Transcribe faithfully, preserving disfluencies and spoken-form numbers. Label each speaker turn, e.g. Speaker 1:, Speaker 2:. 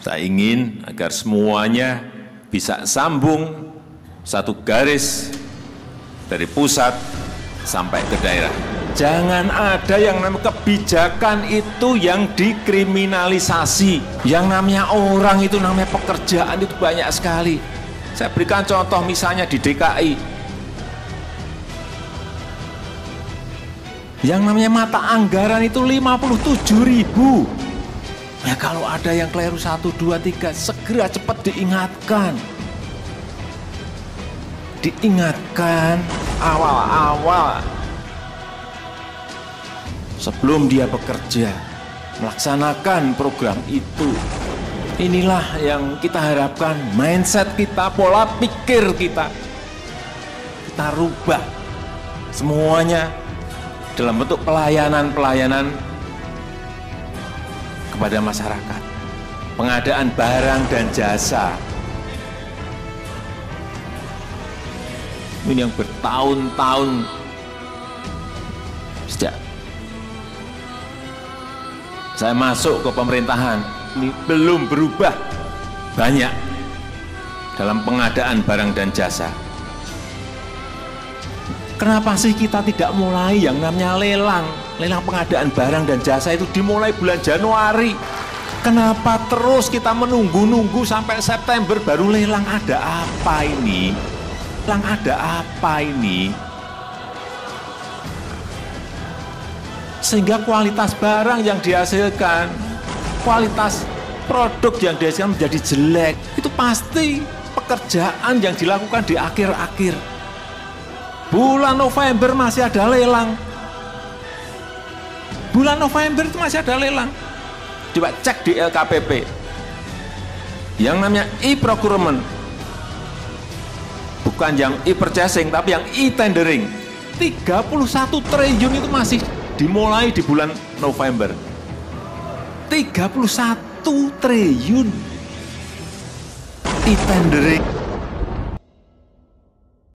Speaker 1: Saya ingin agar semuanya bisa sambung satu garis dari pusat sampai ke daerah. Jangan ada yang namanya kebijakan itu yang dikriminalisasi. Yang namanya orang itu namanya pekerjaan itu banyak sekali. Saya berikan contoh misalnya di D K I. Yang namanya mata anggaran itu lima puluh tujuh ribu. Ya kalau ada yang keliru satu, dua, tiga, segera cepat diingatkan. Diingatkan awal-awal. Sebelum dia bekerja, melaksanakan program itu. Inilah yang kita harapkan, mindset kita, pola pikir kita. Kita rubah semuanya dalam bentuk pelayanan-pelayanan kepada masyarakat, pengadaan barang dan jasa. Ini yang bertahun-tahun sejak saya masuk ke pemerintahan, ini belum berubah banyak dalam pengadaan barang dan jasa. Kenapa sih kita tidak mulai yang namanya lelang? Lelang pengadaan barang dan jasa itu dimulai bulan Januari. Kenapa terus kita menunggu-nunggu sampai September baru lelang? Ada apa ini? Lelang ada apa ini? Sehingga kualitas barang yang dihasilkan, kualitas produk yang dihasilkan menjadi jelek. Itu pasti pekerjaan yang dilakukan di akhir-akhir. Bulan November masih ada lelang. Bulan November itu masih ada lelang. Coba cek di L K P P. Yang namanya e-procurement. Bukan yang e-purchasing, tapi yang e-tendering. tiga puluh satu triliun itu masih dimulai di bulan November. tiga puluh satu triliun e-tendering.